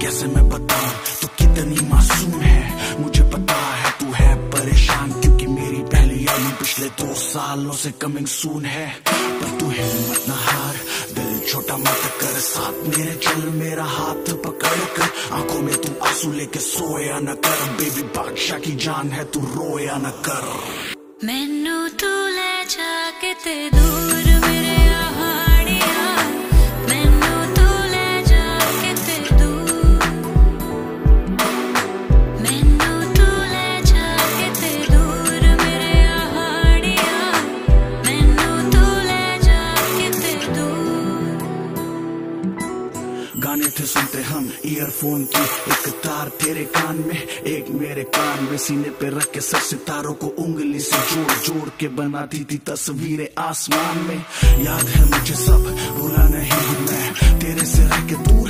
कैसे मैं बताऊं तो कितनी मासूम है। मुझे पता है तू है परेशान, क्योंकि मेरी पहली यानी पिछले 2 सालों से कमिंग सून है। पर तू हिम्मत न हार, दिल छोटा मत कर, साथ मेरे चल, मेरा हाथ पकड़ कर। आंखों में तू आंसू लेके सोया न कर, बेबी बादशाह की जान है तू रोया न कर। मैनू तू ले जाके ते दूर मेरे आहाड़िया, मैनू तू ले जाके ते दूर, मैनू तू ले जाके ते दूर मेरे आहाड़िया, मैनू तू ले जाके ते दूर। गाने थे सुनते हम ईयरफोन की, एक तार तेरे कान में एक मेरे कान में, सीने पे रख के सब सितारों को उंगली से जोड़ जोड़ के बनाती थी तस्वीरें आसमान में। याद है मुझे सब, भूला नहीं हूं मैं तेरे से रह के दूर।